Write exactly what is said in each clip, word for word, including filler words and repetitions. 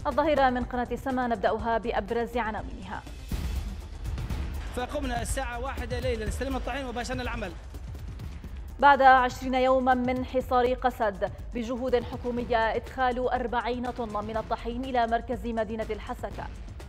الظهيرة من قناة سما نبدأها بأبرز عناوينها. فقمنا الساعة واحدة ليلا استلمنا الطحين وباشرنا العمل. بعد عشرين يوما من حصار قسد بجهود حكومية إدخال أربعين طن من الطحين إلى مركز مدينة الحسكة.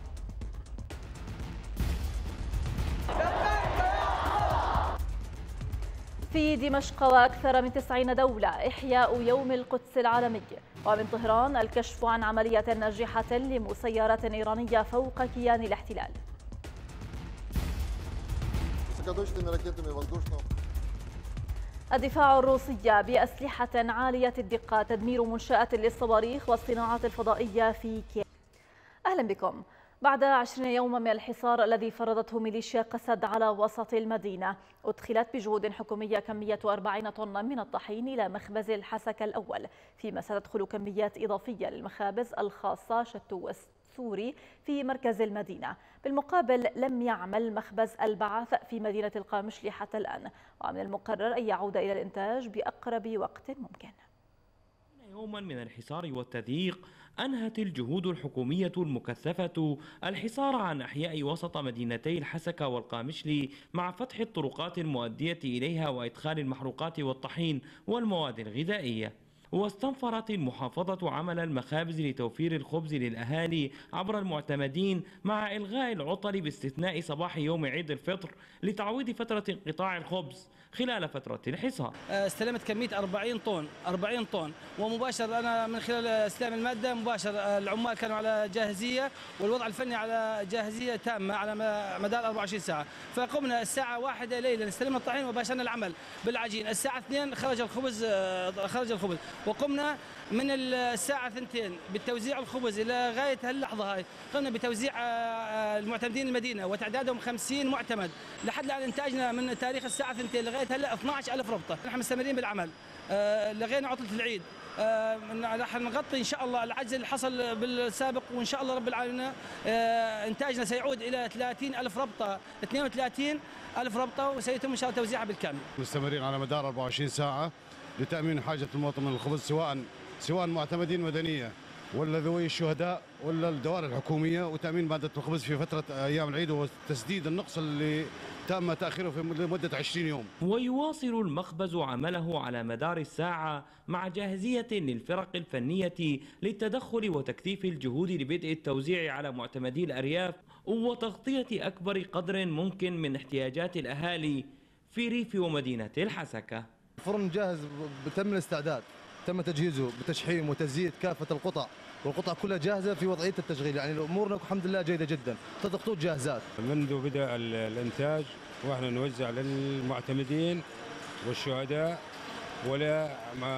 في دمشق وأكثر من تسعين دولة إحياء يوم القدس العالمي. ومن طهران الكشف عن عملية ناجحة لمسيرات إيرانية فوق كيان الاحتلال. الدفاع الروسي بأسلحة عالية الدقة تدمير منشآت للصواريخ والصناعات الفضائية في كييف. أهلا بكم. بعد عشرين يوما من الحصار الذي فرضته ميليشيا قسد على وسط المدينة، أدخلت بجهود حكومية كمية أربعين طن من الطحين إلى مخبز الحسكة الأول، فيما ستدخل كميات إضافية للمخابز الخاصة شتو والسوري في مركز المدينة. بالمقابل لم يعمل مخبز البعث في مدينة القامشلي حتى الآن، ومن المقرر أن يعود إلى الإنتاج بأقرب وقت ممكن. يوما من الحصار والتضييق أنهت الجهود الحكومية المكثفة الحصار عن أحياء وسط مدينتي الحسكة والقامشلي مع فتح الطرقات المؤدية إليها وإدخال المحروقات والطحين والمواد الغذائية. واستنفرت المحافظة عمل المخابز لتوفير الخبز للأهالي عبر المعتمدين مع إلغاء العطل باستثناء صباح يوم عيد الفطر لتعويض فترة انقطاع الخبز خلال فترة الحصار. استلمت كمية أربعين طن أربعين طن ومباشر أنا من خلال استلام المادة مباشر العمال كانوا على جاهزية والوضع الفني على جاهزية تامة على مدار أربعة وعشرين ساعة. فقمنا الساعة واحدة ليلا استلمنا الطحين وباشرنا العمل بالعجين. الساعة اثنين خرج الخبز خرج الخبز وقمنا من الساعة اثنتين بالتوزيع الخبز إلى غاية هاللحظة هاي. قمنا بتوزيع المعتمدين المدينة وتعدادهم خمسين معتمد لحد الآن. إنتاجنا من تاريخ الساعة اثنتين لغاية هلا اثني عشر ألف ربطة. نحن مستمرين بالعمل. آه لغينا عطلة العيد. آه رح نغطي إن شاء الله العجز اللي حصل بالسابق، وإن شاء الله رب العالمين آه إنتاجنا سيعود إلى ثلاثين ألف ربطة اثنين وثلاثين ألف ربطة وسيتم إن شاء الله توزيعها بالكامل. مستمرين على مدار أربعة وعشرين ساعة لتأمين حاجة المواطن من الخبز، سواء سواء معتمدين مدنية ولا ذوي الشهداء ولا الدوائر الحكومية، وتأمين مادة الخبز في فترة أيام العيد وتسديد النقص اللي تم تأخيره في مدة عشرين يوم. ويواصل المخبز عمله على مدار الساعة مع جاهزية للفرق الفنية للتدخل وتكثيف الجهود لبدء التوزيع على معتمدي الأرياف وتغطية أكبر قدر ممكن من احتياجات الأهالي في ريف ومدينة الحسكة. الفرن جاهز بتم الاستعداد، تم تجهيزه بتشحيم وتزييت كافة القطع، والقطع كلها جاهزة في وضعية التشغيل، يعني أمورنا الحمد لله جيدة جدا، الخطوط جاهزات. منذ بدأ الإنتاج وإحنا نوزع للمعتمدين والشهداء ولا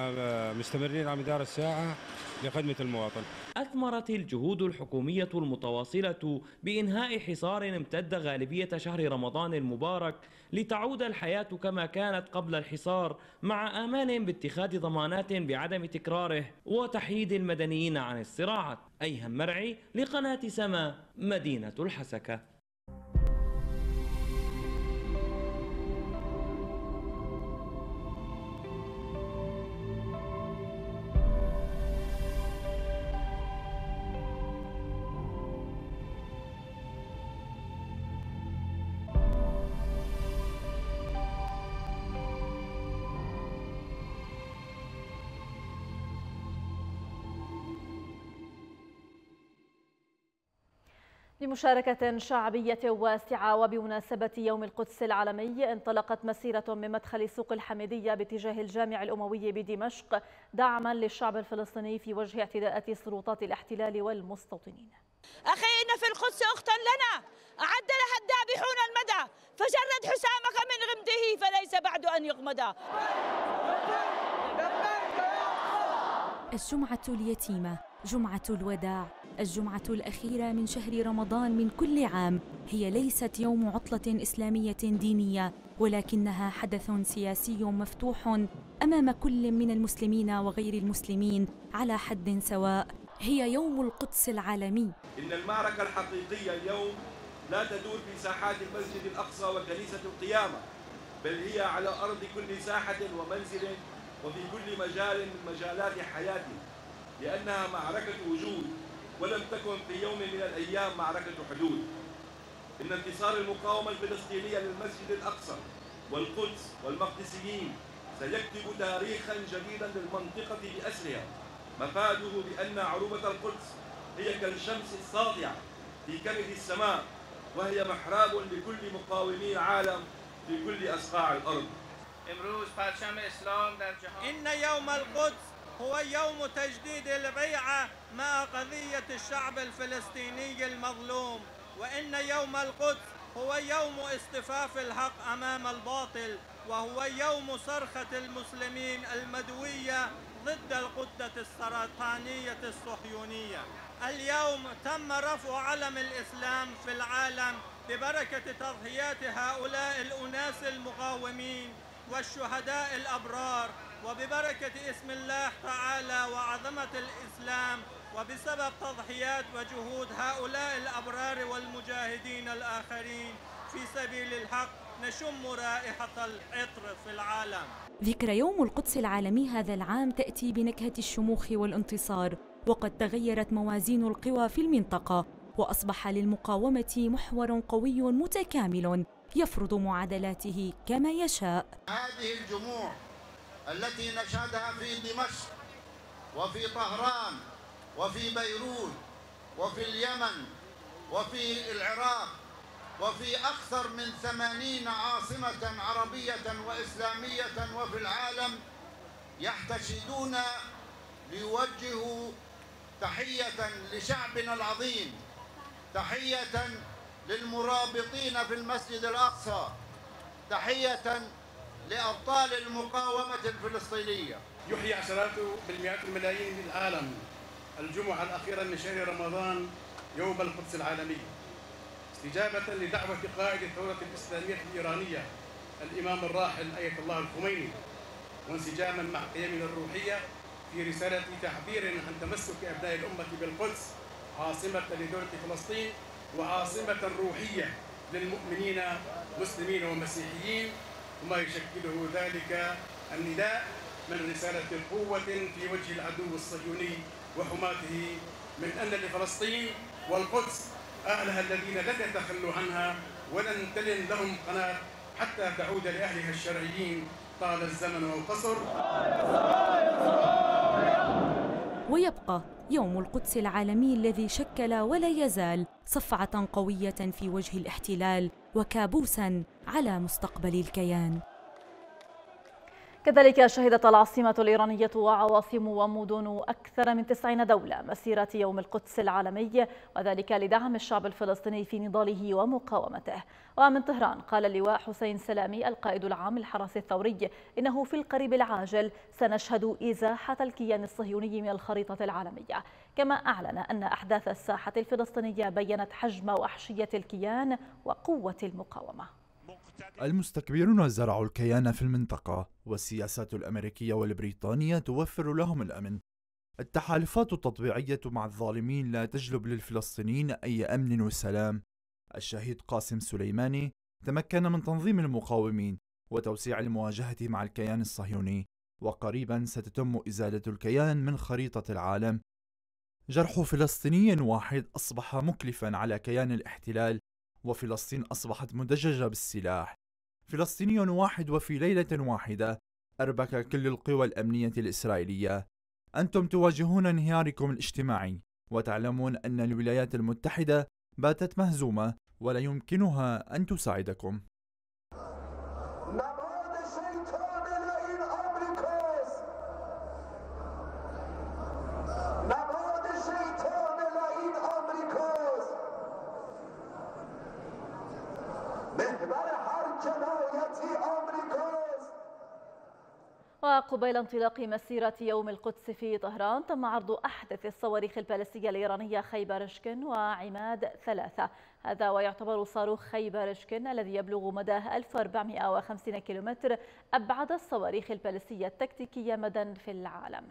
مستمرين على مدار الساعة لخدمة المواطن. أثمرت الجهود الحكومية المتواصلة بإنهاء حصار امتد غالبية شهر رمضان المبارك لتعود الحياة كما كانت قبل الحصار، مع آمال باتخاذ ضمانات بعدم تكراره وتحييد المدنيين عن الصراعات. أيهم مرعي لقناة سما مدينة الحسكة. بمشاركة شعبية واسعة وبمناسبة يوم القدس العالمي، انطلقت مسيرة من مدخل سوق الحميدية باتجاه الجامع الأموي بدمشق دعما للشعب الفلسطيني في وجه اعتداءات سلطات الاحتلال والمستوطنين. أخي إن في القدس أختا لنا أعد لها الذابحون المدى، فجرد حسامك من غمده فليس بعد أن يغمدا. الجمعة اليتيمة، جمعة الوداع، الجمعة الأخيرة من شهر رمضان من كل عام، هي ليست يوم عطلة إسلامية دينية، ولكنها حدث سياسي مفتوح أمام كل من المسلمين وغير المسلمين على حد سواء. هي يوم القدس العالمي. إن المعركة الحقيقية اليوم لا تدور في ساحات المسجد الأقصى وكنيسة القيامة، بل هي على أرض كل ساحة ومنزل وفي كل مجال من مجالات حياتنا، لأنها معركة وجود ولم تكن في يوم من الأيام معركة حدود. إن انتصار المقاومة الفلسطينية للمسجد الأقصى والقدس والمقدسيين سيكتب تاريخا جديدا للمنطقة بأسرها، مفاده بأن عروبة القدس هي كالشمس الساطعة في كبد السماء، وهي محراب لكل مقاومي العالم في كل أصقاع الأرض. إن يوم القدس هو يوم تجديد البيعة مع قضية الشعب الفلسطيني المظلوم، وإن يوم القدس هو يوم اصطفاف الحق أمام الباطل، وهو يوم صرخة المسلمين المدوية ضد القدة السرطانية الصهيونية. اليوم تم رفع علم الإسلام في العالم ببركة تضحيات هؤلاء الأناس المقاومين والشهداء الأبرار، وببركة اسم الله تعالى وعظمة الإسلام، وبسبب تضحيات وجهود هؤلاء الأبرار والمجاهدين الآخرين في سبيل الحق نشم رائحة العطر في العالم. ذكرى يوم القدس العالمي هذا العام تأتي بنكهة الشموخ والانتصار، وقد تغيرت موازين القوى في المنطقة، وأصبح للمقاومة محور قوي متكامل يفرض معادلاته كما يشاء. هذه الجموع التي نشهدها في دمشق وفي طهران وفي بيروت وفي اليمن وفي العراق وفي أكثر من ثمانين عاصمة عربية وإسلامية وفي العالم يحتشدون ليوجهوا تحية لشعبنا العظيم، تحية للمرابطين في المسجد الأقصى، تحية لأبطال المقاومة الفلسطينية. يحيي عشرات بالمئات الملايين من العالم الجمعة الأخيرة من شهر رمضان يوم القدس العالمي، استجابة لدعوة قائد الثورة الإسلامية الإيرانية الإمام الراحل آية الله الخميني، وانسجاما مع قيمنا الروحية في رسالة تعبير عن تمسك أبناء الأمة بالقدس عاصمة لدولة فلسطين وعاصمة روحية للمؤمنين مسلمين ومسيحيين، وما يشكله ذلك النداء من رسالة قوة في وجه العدو الصهيوني وحماته من أن لفلسطين والقدس أهلها الذين لن يتخلوا عنها ولن تلن لهم قناة حتى تعود لأهلها الشرعيين طال الزمن والقصر. ويبقى يوم القدس العالمي الذي شكل ولا يزال صفعة قوية في وجه الاحتلال وكابوساً على مستقبل الكيان. كذلك شهدت العاصمة الإيرانية وعواصم ومدن أكثر من تسعين دولة مسيرة يوم القدس العالمي، وذلك لدعم الشعب الفلسطيني في نضاله ومقاومته. ومن طهران قال اللواء حسين سلامي القائد العام للحرس الثوري إنه في القريب العاجل سنشهد إزاحة الكيان الصهيوني من الخريطة العالمية، كما أعلن أن أحداث الساحة الفلسطينية بيّنت حجم وحشية الكيان وقوة المقاومة. المستكبرون زرعوا الكيان في المنطقة، والسياسات الأمريكية والبريطانية توفر لهم الأمن. التحالفات التطبيعية مع الظالمين لا تجلب للفلسطينيين أي أمن وسلام. الشهيد قاسم سليماني تمكن من تنظيم المقاومين وتوسيع المواجهة مع الكيان الصهيوني، وقريبا ستتم إزالة الكيان من خريطة العالم. جرح فلسطيني واحد أصبح مكلفا على كيان الاحتلال، وفلسطين أصبحت مدججة بالسلاح. فلسطيني واحد وفي ليلة واحدة أربك كل القوى الأمنية الإسرائيلية. أنتم تواجهون انهياركم الاجتماعي، وتعلمون أن الولايات المتحدة باتت مهزومة ولا يمكنها أن تساعدكم. وقبيل انطلاق مسيرة يوم القدس في طهران تم عرض أحدث الصواريخ البالستية الإيرانية خيبرشكن وعماد ثلاثة. هذا ويعتبر صاروخ خيبرشكن الذي يبلغ مداه ألف وأربعمئة وخمسين كيلومتر أبعد الصواريخ البالستية التكتيكية مدى في العالم.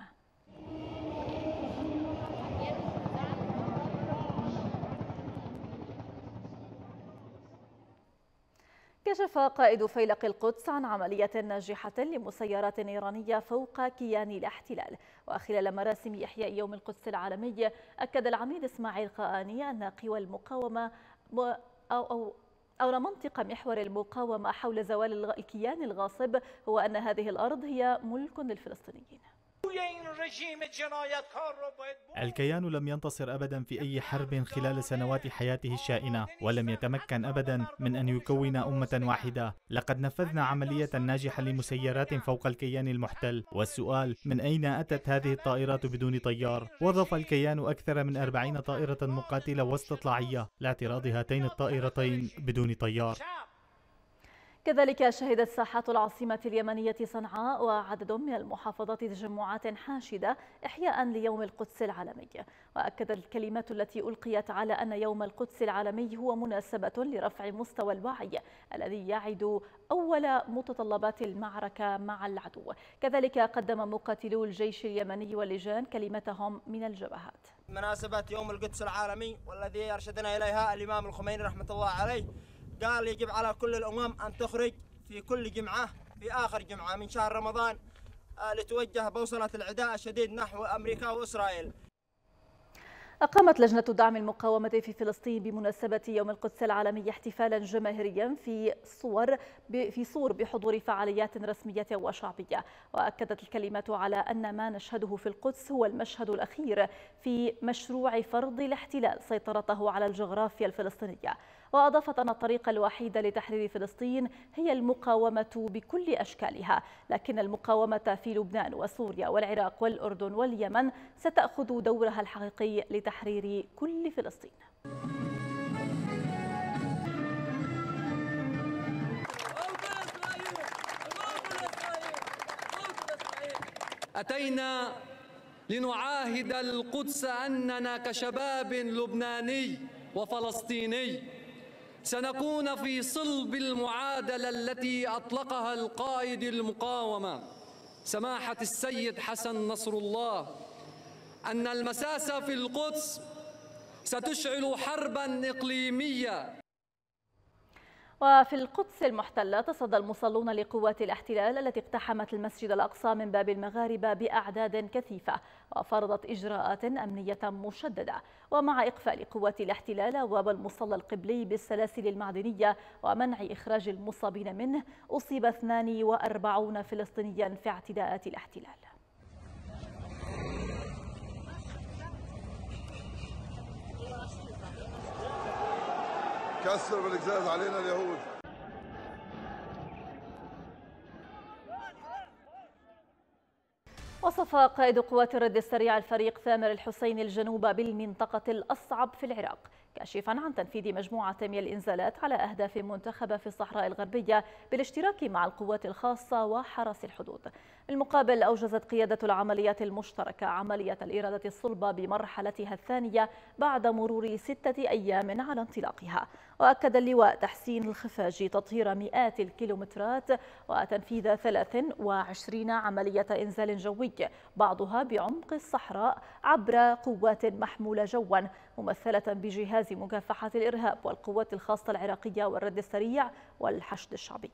كشف قائد فيلق القدس عن عملية ناجحة لمسيرات إيرانية فوق كيان الاحتلال. وخلال مراسم إحياء يوم القدس العالمي أكد العميد إسماعيل قآني أن قوى المقاومة أو أو أو منطق محور المقاومة حول زوال الكيان الغاصب هو أن هذه الأرض هي ملك للفلسطينيين. الكيان لم ينتصر أبدا في أي حرب خلال سنوات حياته الشائنة، ولم يتمكن أبدا من أن يكون أمة واحدة. لقد نفذنا عملية ناجحة لمسيرات فوق الكيان المحتل، والسؤال من أين أتت هذه الطائرات بدون طيار؟ وظف الكيان أكثر من أربعين طائرة مقاتلة واستطلاعية لاعتراض هاتين الطائرتين بدون طيار. كذلك شهدت ساحات العاصمة اليمنية صنعاء وعدد من المحافظات تجمعات حاشدة إحياء ليوم القدس العالمي. وأكدت الكلمات التي ألقيت على أن يوم القدس العالمي هو مناسبة لرفع مستوى الوعي الذي يعد أول متطلبات المعركة مع العدو. كذلك قدم مقاتلو الجيش اليمني واللجان كلمتهم من الجبهات. مناسبة يوم القدس العالمي والذي أرشدنا إليها الإمام الخميني رحمة الله عليه، قال يجب على كل الأمم أن تخرج في كل جمعة في آخر جمعة من شهر رمضان لتوجه بوصلة العداء الشديد نحو أمريكا وإسرائيل. أقامت لجنة دعم المقاومة في فلسطين بمناسبة يوم القدس العالمي احتفالا جماهيريا في صور في صور بحضور فعاليات رسمية وشعبية. وأكدت الكلمات على أن ما نشهده في القدس هو المشهد الأخير في مشروع فرض الاحتلال سيطرته على الجغرافيا الفلسطينية. وأضافت أن الطريقة الوحيدة لتحرير فلسطين هي المقاومة بكل أشكالها، لكن المقاومة في لبنان وسوريا والعراق والأردن واليمن ستأخذ دورها الحقيقي لتحرير كل فلسطين. أتينا لنعاهد القدس أننا كشباب لبناني وفلسطيني سنكون في صلب المعادلة التي أطلقها القائد المقاومة سماحة السيد حسن نصر الله، أن المساس في القدس ستشعل حربا إقليمية. وفي القدس المحتلة تصدى المصلون لقوات الاحتلال التي اقتحمت المسجد الأقصى من باب المغاربة بأعداد كثيفة، وفرضت إجراءات أمنية مشددة. ومع إقفال قوات الاحتلال أبواب المصلى القبلي بالسلاسل المعدنية ومنع إخراج المصابين منه، أصيب اثنان وأربعين فلسطينيا في اعتداءات الاحتلال. كسر بالإزاز علينا اليهود. وصف قائد قوات الرد السريع الفريق ثامر الحسيني الجنوب بالمنطقة الأصعب في العراق، كاشفا عن تنفيذ مجموعة من الإنزالات على أهداف منتخبة في الصحراء الغربية بالاشتراك مع القوات الخاصة وحرس الحدود. بالمقابل أوجزت قيادة العمليات المشتركة عملية الإرادة الصلبة بمرحلتها الثانية بعد مرور ستة أيام على انطلاقها. وأكد اللواء تحسين الخفاجي تطهير مئات الكيلومترات وتنفيذ ثلاث وعشرين عملية إنزال جوي، بعضها بعمق الصحراء عبر قوات محمولة جوا ممثلة بجهاز مكافحة الإرهاب والقوات الخاصة العراقية والرد السريع والحشد الشعبي.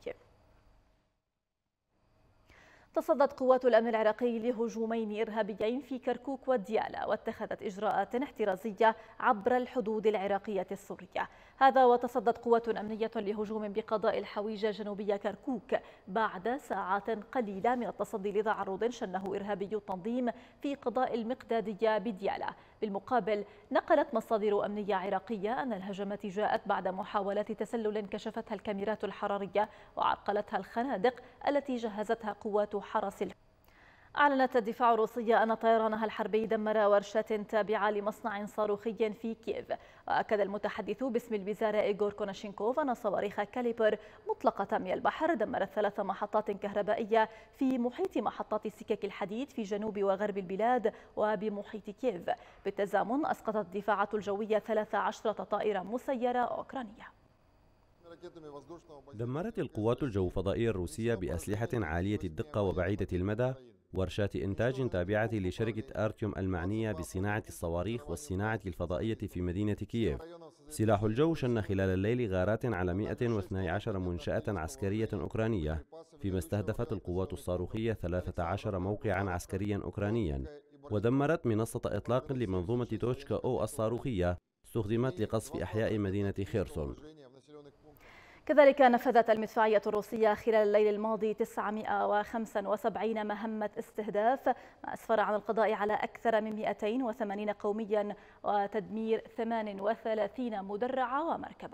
تصدت قوات الأمن العراقي لهجومين إرهابيين في كركوك وديالى، واتخذت إجراءات احترازية عبر الحدود العراقية السورية. هذا وتصدت قوات أمنية لهجوم بقضاء الحويجة جنوبية كركوك بعد ساعات قليلة من التصدي لتعرض شنه إرهابي التنظيم في قضاء المقدادية بديالى. بالمقابل نقلت مصادر أمنية عراقية أن الهجمات جاءت بعد محاولات تسلل كشفتها الكاميرات الحرارية وعرقلتها الخنادق التي جهزتها قوات حرس الحدود. أعلنت الدفاع الروسية أن طيرانها الحربي دمر ورشة تابعة لمصنع صاروخي في كييف. وأكد المتحدث باسم الوزارة إيغور كوناشينكوف أن صواريخ كاليبر مطلقة من البحر دمرت ثلاث محطات كهربائية في محيط محطات سكك الحديد في جنوب وغرب البلاد وبمحيط كييف. بالتزامن أسقطت الدفاعات الجوية ثلاث عشرة طائرة مسيرة أوكرانية. دمرت القوات الجوفضائية الروسية بأسلحة عالية الدقة وبعيدة المدى ورشات إنتاج تابعة لشركة أرتيوم المعنية بصناعة الصواريخ والصناعة الفضائية في مدينة كييف. سلاح الجو شن خلال الليل غارات على مئة واثنتي عشرة منشأة عسكرية أوكرانية، فيما استهدفت القوات الصاروخية ثلاثة عشر موقعا عسكريا أوكرانيا، ودمرت منصة إطلاق لمنظومة توشكا أو الصاروخية استخدمت لقصف أحياء مدينة خيرسون. كذلك نفذت المدفعية الروسية خلال الليل الماضي تسعمئة وخمسة وسبعين مهمة استهداف، ما أسفر عن القضاء على أكثر من مئتين وثمانين قوميا وتدمير ثمان وثلاثين مدرعة ومركبة.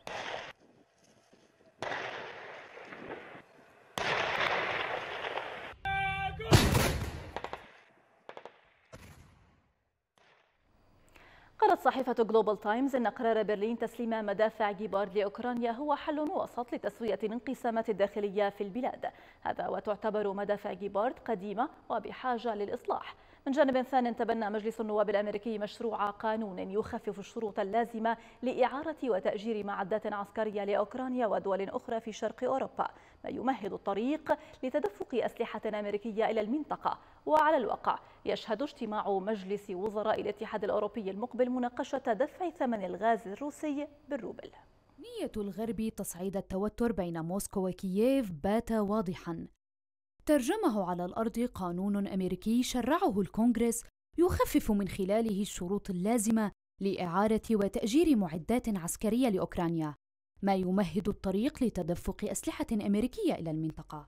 قالت صحيفة جلوبال تايمز إن قرار برلين تسليم مدافع جيبارد لأوكرانيا هو حل وسط لتسوية الانقسامات الداخلية في البلاد، هذا وتعتبر مدافع جيبارد قديمة وبحاجة للإصلاح. من جانب ثان تبنى مجلس النواب الأمريكي مشروع قانون يخفف الشروط اللازمة لإعارة وتأجير معدات عسكرية لأوكرانيا ودول أخرى في شرق أوروبا، ما يمهد الطريق لتدفق أسلحة أمريكية إلى المنطقة. وعلى الواقع يشهد اجتماع مجلس وزراء الاتحاد الأوروبي المقبل مناقشة دفع ثمن الغاز الروسي بالروبل. نية الغرب تصعيد التوتر بين موسكو وكييف بات واضحاً. ترجمه على الأرض قانون أمريكي شرعه الكونغرس يخفف من خلاله الشروط اللازمة لإعارة وتأجير معدات عسكرية لأوكرانيا، ما يمهد الطريق لتدفق أسلحة أمريكية إلى المنطقة.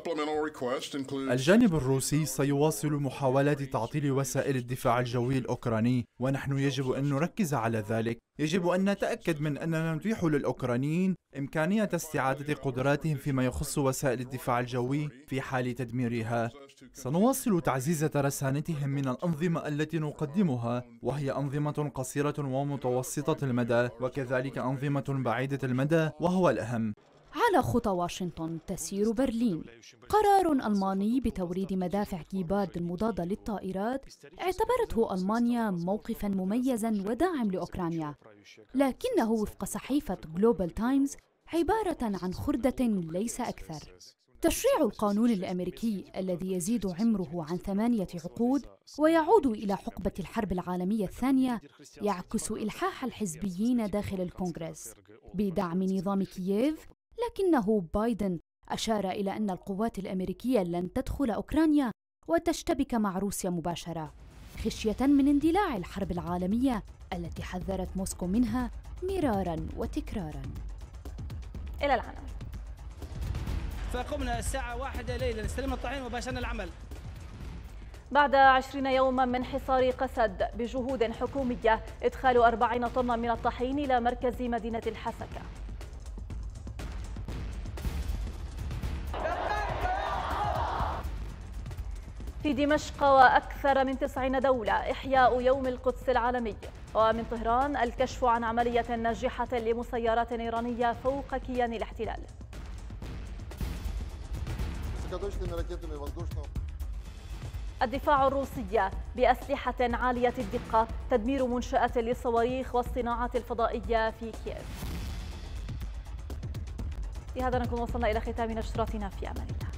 الجانب الروسي سيواصل محاولات تعطيل وسائل الدفاع الجوي الأوكراني، ونحن يجب أن نركز على ذلك. يجب أن نتأكد من أننا نتيح للأوكرانيين إمكانية استعادة قدراتهم فيما يخص وسائل الدفاع الجوي في حال تدميرها. سنواصل تعزيز ترسانتهم من الأنظمة التي نقدمها، وهي أنظمة قصيرة ومتوسطة المدى، وكذلك أنظمة بعيدة المدى وهو الأهم. على خطى واشنطن تسير برلين. قرار ألماني بتوريد مدافع جيبارد المضادة للطائرات اعتبرته ألمانيا موقفاً مميزاً وداعم لأوكرانيا، لكنه وفق صحيفة جلوبال تايمز عبارة عن خردة ليس أكثر. تشريع القانون الأمريكي الذي يزيد عمره عن ثمانية عقود ويعود إلى حقبة الحرب العالمية الثانية يعكس إلحاح الحزبيين داخل الكونغرس بدعم نظام كييف، لكنه بايدن أشار إلى أن القوات الأمريكية لن تدخل أوكرانيا وتشتبك مع روسيا مباشرة، خشية من اندلاع الحرب العالمية التي حذرت موسكو منها مرارا وتكرارا. إلى العناوين. فقمنا الساعة واحدة ليلا استلمنا الطحين وباشرنا العمل. بعد عشرين يوما من حصار قسد بجهود حكومية، إدخال أربعين طنا من الطحين إلى مركز مدينة الحسكة. في دمشق وأكثر من تسعين دولة إحياء يوم القدس العالمي. ومن طهران الكشف عن عملية ناجحة لمسيرات إيرانية فوق كيان الاحتلال. الدفاع الروسي بأسلحة عالية الدقة تدمير منشآت للصواريخ والصناعات الفضائية في كييف. بهذا نكون وصلنا إلى ختام نشرتنا، في أمان الله.